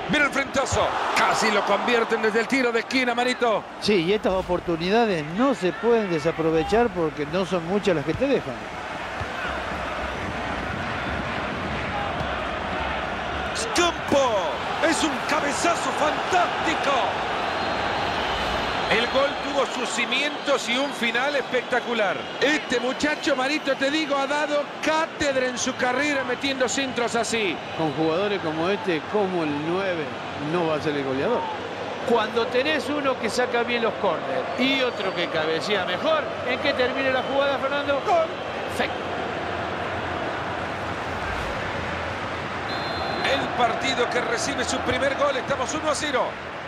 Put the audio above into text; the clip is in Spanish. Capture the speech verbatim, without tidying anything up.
Mira el frentazo. Casi lo convierten desde el tiro de esquina, Marito. Sí, y estas oportunidades no se pueden desaprovechar porque no son muchas las que te dejan. Scampo. Es un cabezazo fantástico. El gol tuvo sus cimientos y un final espectacular. Este muchacho, Marito, te digo, ha dado cátedra en su carrera metiendo centros así. Con jugadores como este, como el nueve, no va a ser el goleador. Cuando tenés uno que saca bien los córneres y otro que cabecea mejor, ¿en qué termina la jugada, Fernando? Gol. Perfecto. El partido que recibe su primer gol, estamos uno a cero.